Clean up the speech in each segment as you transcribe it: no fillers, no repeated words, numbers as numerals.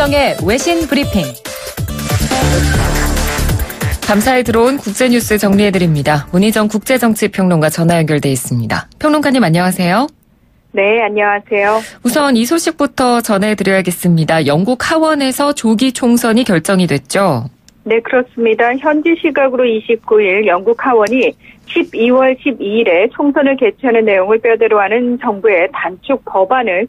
문희정의 외신 브리핑. 감사히 들어온 국제뉴스 정리해드립니다. 문희정 국제정치평론가 전화 연결돼 있습니다. 평론가님 안녕하세요. 네, 안녕하세요. 우선 이 소식부터 전해드려야겠습니다. 영국 하원에서 조기 총선이 결정이 됐죠? 네, 그렇습니다. 현지 시각으로 29일 영국 하원이 12월 12일에 총선을 개최하는 내용을 뼈대로 하는 정부의 단축 법안을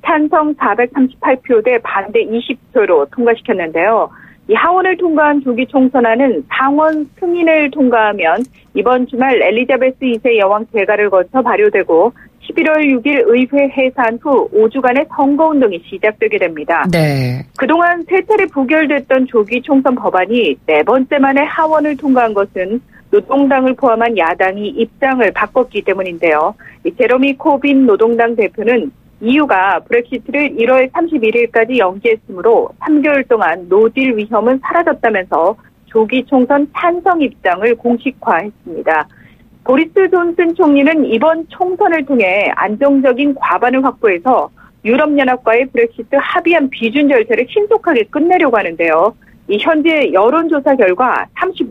찬성 438표 대 반대 20표로 통과시켰는데요. 이 하원을 통과한 조기 총선안은 상원 승인을 통과하면 이번 주말 엘리자베스 2세 여왕 재가를 거쳐 발효되고 11월 6일 의회 해산 후 5주간의 선거운동이 시작되게 됩니다. 네. 그동안 세 차례 부결됐던 조기 총선 법안이 네 번째 만에 하원을 통과한 것은 노동당을 포함한 야당이 입장을 바꿨기 때문인데요. 제러미 코빈 노동당 대표는 EU가 브렉시트를 1월 31일까지 연기했으므로 3개월 동안 노딜 위험은 사라졌다면서 조기 총선 찬성 입장을 공식화했습니다. 보리스 존슨 총리는 이번 총선을 통해 안정적인 과반을 확보해서 유럽연합과의 브렉시트 합의안 비준 절차를 신속하게 끝내려고 하는데요. 이 현재 여론조사 결과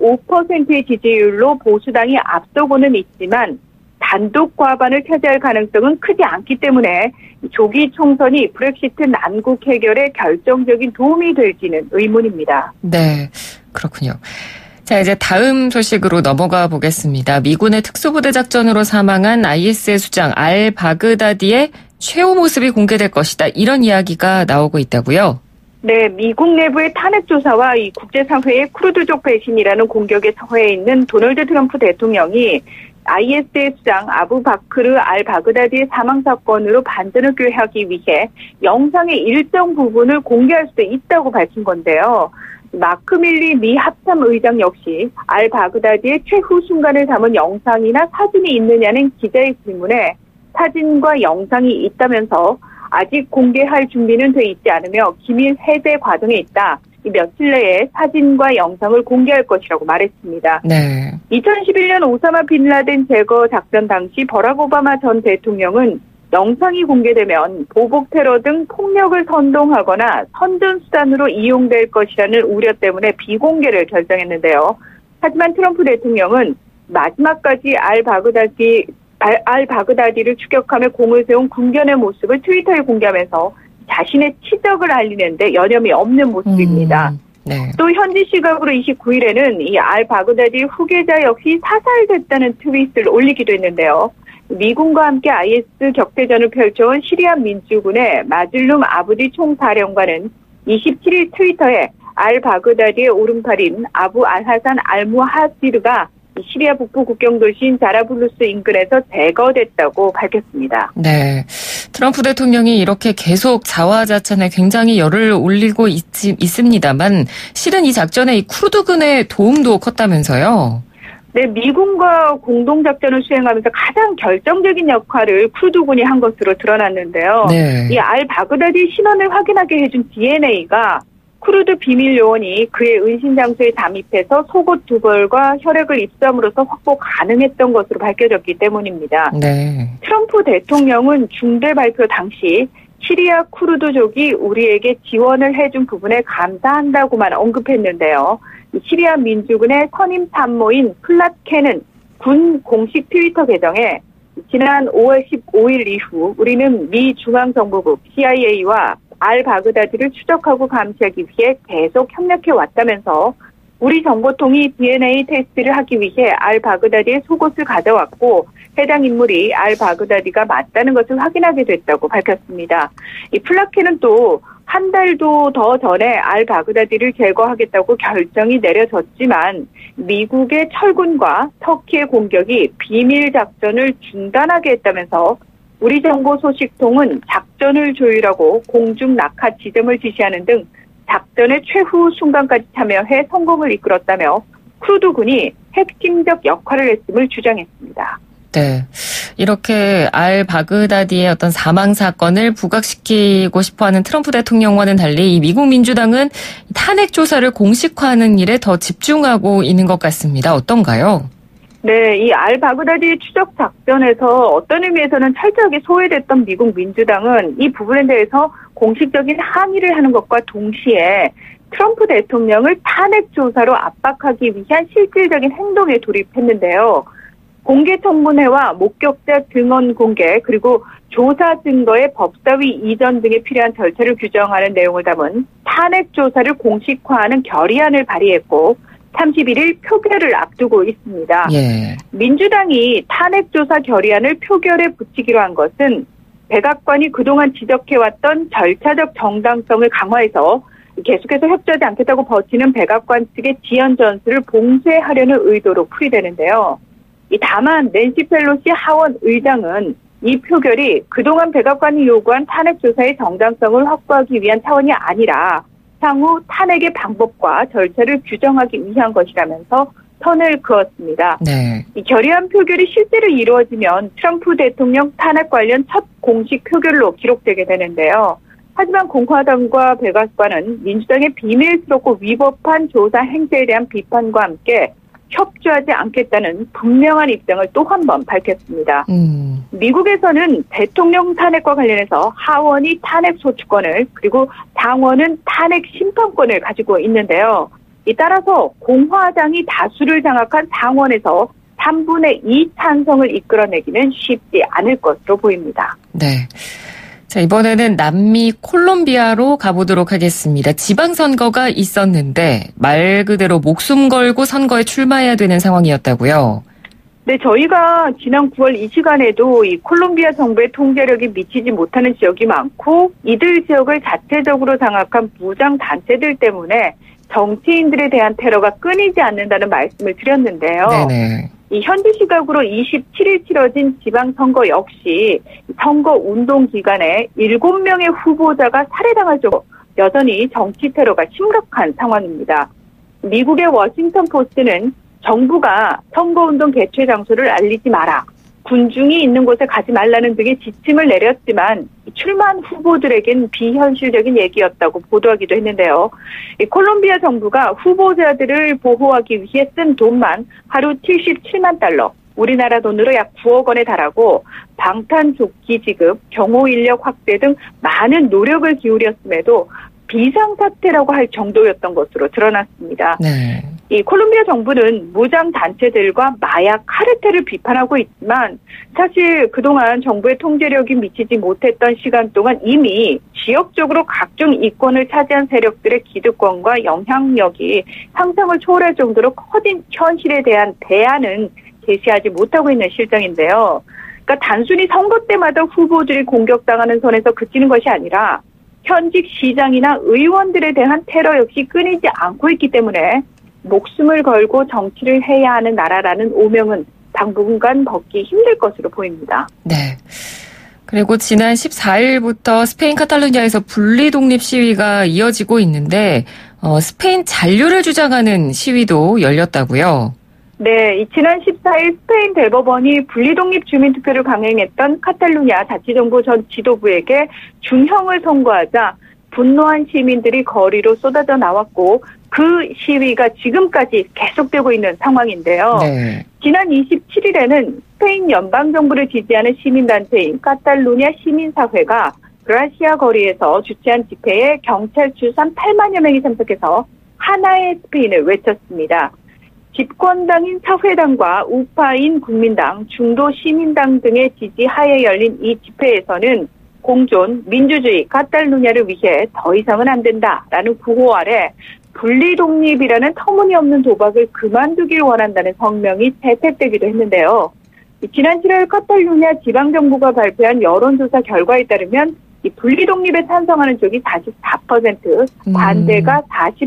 35%의 지지율로 보수당이 앞서고는 있지만 단독 과반을 차지할 가능성은 크지 않기 때문에 조기 총선이 브렉시트 난국 해결에 결정적인 도움이 될지는 의문입니다. 네, 그렇군요. 자, 이제 다음 소식으로 넘어가 보겠습니다. 미군의 특수부대 작전으로 사망한 IS의 수장 알 바그다디의 최후 모습이 공개될 것이다. 이런 이야기가 나오고 있다고요? 네, 미국 내부의 탄핵 조사와 이 국제사회의 쿠르드족 배신이라는 공격에 처해 있는 도널드 트럼프 대통령이 IS의 수장 아부 바크르 알 바그다디의 사망 사건으로 반전을 꾀하기 위해 영상의 일정 부분을 공개할 수도 있다고 밝힌 건데요. 마크 밀리 미 합참 의장 역시 알 바그다디의 최후 순간을 담은 영상이나 사진이 있느냐는 기자의 질문에 사진과 영상이 있다면서 아직 공개할 준비는 돼 있지 않으며 기밀 해제 과정에 있다. 며칠 내에 사진과 영상을 공개할 것이라고 말했습니다. 네. 2011년 오사마 빈라덴 제거 작전 당시 버락 오바마 전 대통령은 영상이 공개되면 보복 테러 등 폭력을 선동하거나 선전수단으로 이용될 것이라는 우려 때문에 비공개를 결정했는데요. 하지만 트럼프 대통령은 마지막까지 알 바그다디를 추격하며 공을 세운 군견의 모습을 트위터에 공개하면서 자신의 치적을 알리는데 여념이 없는 모습입니다. 네. 또 현지 시각으로 29일에는 이 알 바그다디 후계자 역시 사살됐다는 트윗을 올리기도 했는데요. 미군과 함께 IS 격퇴전을 펼쳐온 시리아 민주군의 마즐룸 아부디 총사령관은 27일 트위터에 알 바그다디의 오른팔인 아부 알하산 알무하지르가 시리아 북부 국경 도시인 자라블루스 인근에서 제거됐다고 밝혔습니다. 네, 트럼프 대통령이 이렇게 계속 자화자찬에 굉장히 열을 올리고 있습니다만 실은 이 작전에 이 쿠르드군의 도움도 컸다면서요? 네, 미군과 공동작전을 수행하면서 가장 결정적인 역할을 쿠르드군이 한 것으로 드러났는데요. 네. 이 알 바그다디 신원을 확인하게 해준 DNA가 쿠르드 비밀 요원이 그의 은신 장소에 잠입해서 속옷 두 벌과 혈액을 입수함으로써 확보 가능했던 것으로 밝혀졌기 때문입니다. 네. 트럼프 대통령은 중대 발표 당시 시리아 쿠르드족이 우리에게 지원을 해준 부분에 감사한다고만 언급했는데요. 시리아 민주군의 선임 참모인 플라케는 군 공식 트위터 계정에 지난 5월 15일 이후 우리는 미 중앙정보국 CIA와 알 바그다디를 추적하고 감시하기 위해 계속 협력해 왔다면서 우리 정보통이 DNA 테스트를 하기 위해 알 바그다디의 속옷을 가져왔고 해당 인물이 알 바그다디가 맞다는 것을 확인하게 됐다고 밝혔습니다. 이 플라케는 또 한 달도 더 전에 알 바그다디를 제거하겠다고 결정이 내려졌지만 미국의 철군과 터키의 공격이 비밀 작전을 중단하게 했다면서 우리 정보 소식통은 작전을 조율하고 공중 낙하 지점을 지시하는 등 작전의 최후 순간까지 참여해 성공을 이끌었다며 쿠르드군이 핵심적 역할을 했음을 주장했습니다. 네. 이렇게 알 바그다디의 어떤 사망 사건을 부각시키고 싶어하는 트럼프 대통령과는 달리 이 미국 민주당은 탄핵 조사를 공식화하는 일에 더 집중하고 있는 것 같습니다. 어떤가요? 네, 이 알바그다디 추적 작전에서 어떤 의미에서는 철저하게 소외됐던 미국 민주당은 이 부분에 대해서 공식적인 항의를 하는 것과 동시에 트럼프 대통령을 탄핵 조사로 압박하기 위한 실질적인 행동에 돌입했는데요. 공개 청문회와 목격자 증언 공개 그리고 조사 증거의 법사위 이전 등에 필요한 절차를 규정하는 내용을 담은 탄핵 조사를 공식화하는 결의안을 발의했고 31일 표결을 앞두고 있습니다. 예. 민주당이 탄핵 조사 결의안을 표결에 붙이기로 한 것은 백악관이 그동안 지적해왔던 절차적 정당성을 강화해서 계속해서 협조하지 않겠다고 버티는 백악관 측의 지연 전술을 봉쇄하려는 의도로 풀이되는데요. 다만 낸시 펠로시 하원 의장은 이 표결이 그동안 백악관이 요구한 탄핵 조사의 정당성을 확보하기 위한 차원이 아니라 향후 탄핵의 방법과 절차를 규정하기 위한 것이라면서 선을 그었습니다. 네. 이 결의안 표결이 실제로 이루어지면 트럼프 대통령 탄핵 관련 첫 공식 표결로 기록되게 되는데요. 하지만 공화당과 백악관은 민주당의 비밀스럽고 위법한 조사 행태에 대한 비판과 함께 협조하지 않겠다는 분명한 입장을 또 한 번 밝혔습니다. 미국에서는 대통령 탄핵과 관련해서 하원이 탄핵 소추권을 그리고 상원은 탄핵 심판권을 가지고 있는데요. 따라서 공화당이 다수를 장악한 상원에서 3분의 2 찬성을 이끌어내기는 쉽지 않을 것으로 보입니다. 네. 자, 이번에는 남미 콜롬비아로 가보도록 하겠습니다. 지방선거가 있었는데 말 그대로 목숨 걸고 선거에 출마해야 되는 상황이었다고요? 네, 저희가 지난 9월 이 시간에도 이 콜롬비아 정부의 통제력이 미치지 못하는 지역이 많고 이들 지역을 자체적으로 장악한 무장 단체들 때문에 정치인들에 대한 테러가 끊이지 않는다는 말씀을 드렸는데요. 네네. 이 현지 시각으로 27일 치러진 지방선거 역시 선거 운동 기간에 7명의 후보자가 살해당할 정도로 여전히 정치 테러가 심각한 상황입니다. 미국의 워싱턴 포스트는 정부가 선거운동 개최 장소를 알리지 마라, 군중이 있는 곳에 가지 말라는 등의 지침을 내렸지만 출마한 후보들에겐 비현실적인 얘기였다고 보도하기도 했는데요. 콜롬비아 정부가 후보자들을 보호하기 위해 쓴 돈만 하루 77만 달러, 우리나라 돈으로 약 9억 원에 달하고 방탄조끼 지급, 경호 인력 확대 등 많은 노력을 기울였음에도 비상사태라고 할 정도였던 것으로 드러났습니다. 네. 이 콜롬비아 정부는 무장 단체들과 마약 카르텔을 비판하고 있지만 사실 그동안 정부의 통제력이 미치지 못했던 시간 동안 이미 지역적으로 각종 이권을 차지한 세력들의 기득권과 영향력이 상상을 초월할 정도로 커진 현실에 대한 대안은 제시하지 못하고 있는 실정인데요. 그러니까 단순히 선거 때마다 후보들이 공격당하는 선에서 그치는 것이 아니라 현직 시장이나 의원들에 대한 테러 역시 끊이지 않고 있기 때문에 목숨을 걸고 정치를 해야 하는 나라라는 오명은 당분간 벗기 힘들 것으로 보입니다. 네. 그리고 지난 14일부터 스페인 카탈루냐에서 분리독립 시위가 이어지고 있는데 스페인 잔류를 주장하는 시위도 열렸다고요? 네, 지난 14일 스페인 대법원이 분리독립 주민투표를 강행했던 카탈루냐 자치정부 전 지도부에게 중형을 선고하자 분노한 시민들이 거리로 쏟아져 나왔고 그 시위가 지금까지 계속되고 있는 상황인데요. 네. 지난 27일에는 스페인 연방정부를 지지하는 시민단체인 카탈루냐 시민사회가 그라시아 거리에서 주최한 집회에 경찰 추산 8만여 명이 참석해서 하나의 스페인을 외쳤습니다. 집권당인 사회당과 우파인 국민당, 중도 시민당 등의 지지하에 열린 이 집회에서는 공존, 민주주의, 카탈루냐를 위해 더 이상은 안 된다라는 구호 아래 분리독립이라는 터무니없는 도박을 그만두길 원한다는 성명이 채택되기도 했는데요. 지난 7월 카탈루냐 지방정부가 발표한 여론조사 결과에 따르면 이 분리독립에 찬성하는 쪽이 44%, 반대가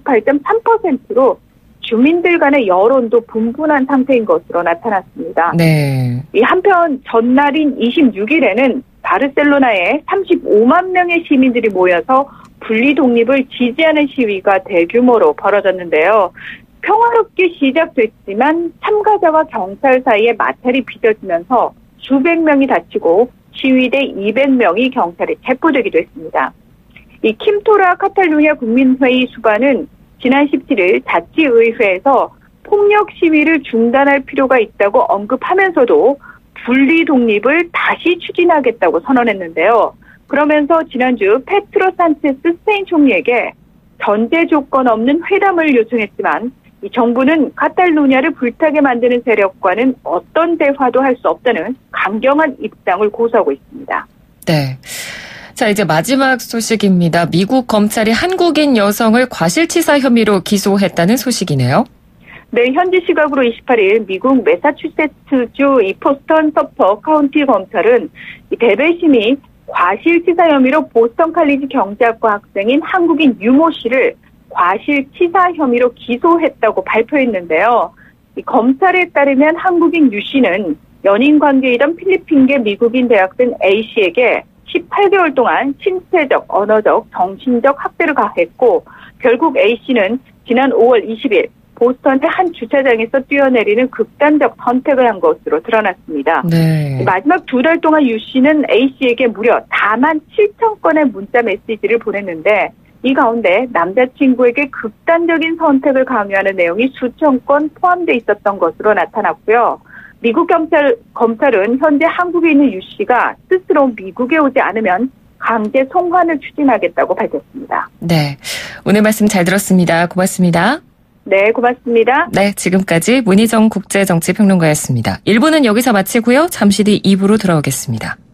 48.3%로 주민들 간의 여론도 분분한 상태인 것으로 나타났습니다. 네. 한편 전날인 26일에는 바르셀로나에 35만 명의 시민들이 모여서 분리독립을 지지하는 시위가 대규모로 벌어졌는데요. 평화롭게 시작됐지만 참가자와 경찰 사이에 마찰이 빚어지면서 수백 명이 다치고 시위대 200명이 경찰에 체포되기도 했습니다. 이 킴토라 카탈루냐 국민회의 수반은 지난 17일 자치의회에서 폭력 시위를 중단할 필요가 있다고 언급하면서도 분리 독립을 다시 추진하겠다고 선언했는데요. 그러면서 지난주 페트로 산체스 스페인 총리에게 전제 조건 없는 회담을 요청했지만 이 정부는 카탈루냐를 불타게 만드는 세력과는 어떤 대화도 할 수 없다는 강경한 입장을 고수하고 있습니다. 네. 자, 이제 마지막 소식입니다. 미국 검찰이 한국인 여성을 과실치사 혐의로 기소했다는 소식이네요. 네, 현지 시각으로 28일 미국 매사추세츠주 이 포스턴 서퍼 카운티 검찰은 이 대배심이 과실치사 혐의로 보스턴 칼리지 경제학과 학생인 한국인 유모 씨를 과실치사 혐의로 기소했다고 발표했는데요. 이 검찰에 따르면 한국인 유 씨는 연인 관계이던 필리핀계 미국인 대학생 A 씨에게 18개월 동안 신체적, 언어적, 정신적 학대를 가했고 결국 A 씨는 지난 5월 20일 보스턴의 한 주차장에서 뛰어내리는 극단적 선택을 한 것으로 드러났습니다. 네. 마지막 2달 동안 유 씨는 A 씨에게 무려 4만 7천 건의 문자 메시지를 보냈는데 이 가운데 남자친구에게 극단적인 선택을 강요하는 내용이 수천 건 포함되어 있었던 것으로 나타났고요. 미국 검찰은 현재 한국에 있는 유 씨가 스스로 미국에 오지 않으면 강제 송환을 추진하겠다고 밝혔습니다. 네, 오늘 말씀 잘 들었습니다. 고맙습니다. 네, 고맙습니다. 네, 지금까지 문희정 국제정치평론가였습니다. 1부는 여기서 마치고요. 잠시 뒤 2부로 돌아오겠습니다.